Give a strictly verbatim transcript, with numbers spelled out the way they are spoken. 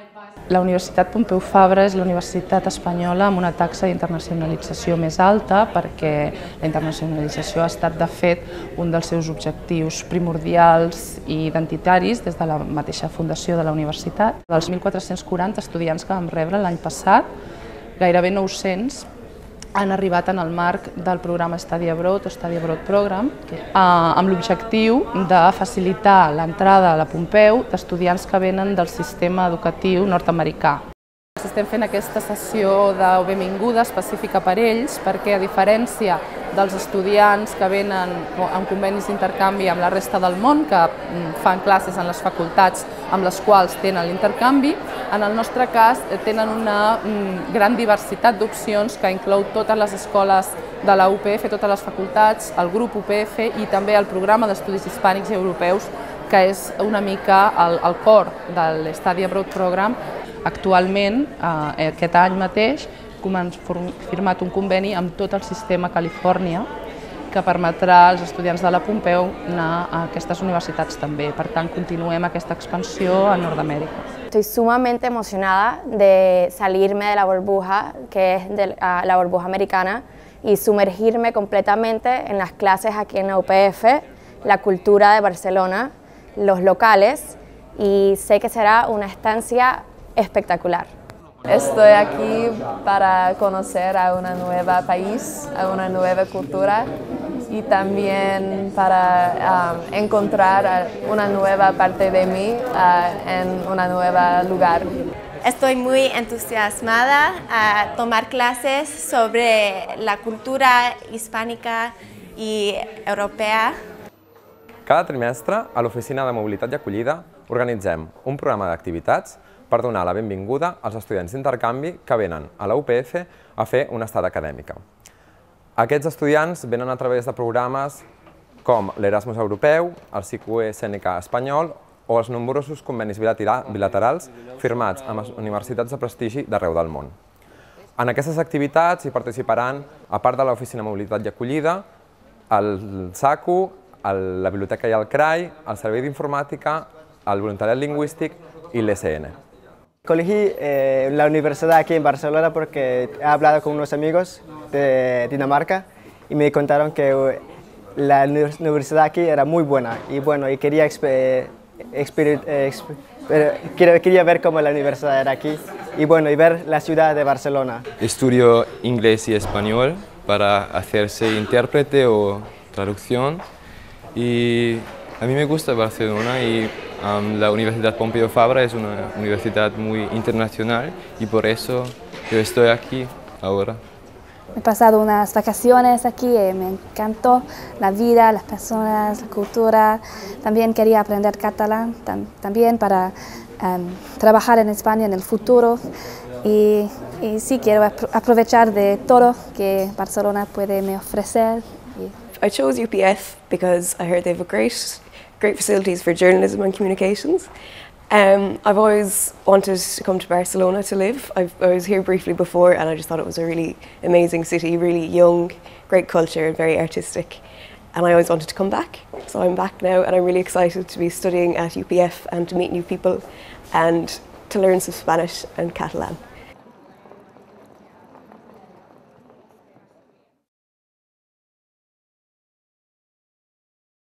La Universitat Pompeu Fabra és la universitat espanyola amb una taxa d'internacionalització més alta perquè la internacionalització ha estat, de fet, un dels seus objectius primordials i identitaris des de la mateixa fundació de la universitat. Dels mil quatre-cents quaranta estudiants que vam rebre l'any passat, gairebé nou-cents han arribat en el marc del programa Study Abroad o Study Abroad Program, amb l'objectiu de facilitar l'entrada a la Pompeu d'estudiants que venen del sistema educatiu nord-americà. Estem fent aquesta sessió de benvinguda específica per ells perquè, a diferència dels estudiants que venen amb convenis d'intercanvi amb la resta del món, que fan classes en les facultats amb les quals tenen l'intercanvi, en el nostre cas tenen una gran diversitat d'opcions que inclou totes les escoles de la U P F, totes les facultats, el grup U P F i també el programa d'estudis hispànics i europeus, que és una mica el cor de l'Study Abroad Program. Actualment, aquest any mateix, hem firmat un conveni amb tot el sistema Califòrnia que permetrà als estudiants de la Pompeu anar a aquestes universitats també. Per tant, continuem aquesta expansió a Nord-Amèrica. Estoy sumamente emocionada de salirme de la burbuja, que es de la burbuja americana, y sumergirme completamente en las clases aquí en la U P F, la cultura de Barcelona, los locales, y sé que será una estancia espectacular. Estoy aquí para conocer a un nuevo país, a una nueva cultura y también para um, encontrar una nueva parte de mí uh, en un nuevo lugar. Estoy muy entusiasmada a tomar clases sobre la cultura hispànica i europea. Cada trimestre, a l'Oficina de Mobilitat i Acollida, organitzem un programa d'activitats per donar la benvinguda als estudiants d'intercanvi que venen a la U P F a fer una estada acadèmica. Aquests estudiants venen a través de programes com l'Erasmus Europeu, el C Q E Sèneca espanyol o els nombrosos convenis bilaterals firmats amb universitats de prestigi d'arreu del món. En aquestes activitats hi participaran, a part de l'Oficina de Mobilitat i Acollida, el S A C U, la Biblioteca i el C R A I, el Servei d'Informàtica, el Voluntariat Lingüístic i l'E S N. Elegí eh, la universidad aquí en Barcelona porque he hablado con unos amigos de Dinamarca y me contaron que la universidad aquí era muy buena y bueno, y quería, exper exper exper quería, quería ver cómo la universidad era aquí y bueno, y ver la ciudad de Barcelona. Estudio inglés y español para hacerse intérprete o traducción y a mí me gusta Barcelona y um, la Universidad Pompeu Fabra es una universidad muy internacional y por eso yo estoy aquí ahora. He pasado unas vacaciones aquí y me encantó la vida, las personas, la cultura. También quería aprender catalán, tam también para um, trabajar en España en el futuro. Y, y sí, quiero aprovechar de todo que Barcelona puede me ofrecer. I chose U P F because I heard they have a great, great facilities for journalism and communications. Um, I've always wanted to come to Barcelona to live. I've, I was here briefly before and I just thought it was a really amazing city, really young, great culture and very artistic. And I always wanted to come back. So I'm back now and I'm really excited to be studying at U P F and to meet new people and to learn some Spanish and Catalan.